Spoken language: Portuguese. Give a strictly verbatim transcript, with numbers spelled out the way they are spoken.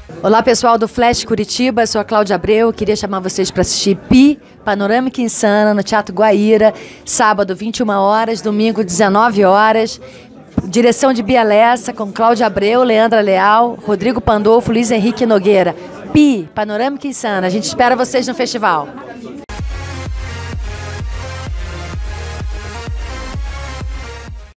Olá, pessoal do Flash Curitiba, eu sou a Cláudia Abreu, queria chamar vocês para assistir Pi, Panorâmica Insana, no Teatro Guaíra, sábado, vinte e uma horas, domingo, dezenove horas, direção de Bia Lessa, com Cláudia Abreu, Leandra Leal, Rodrigo Pandolfo, Luiz Henrique Nogueira. Pi, Panorâmica Insana, a gente espera vocês no festival.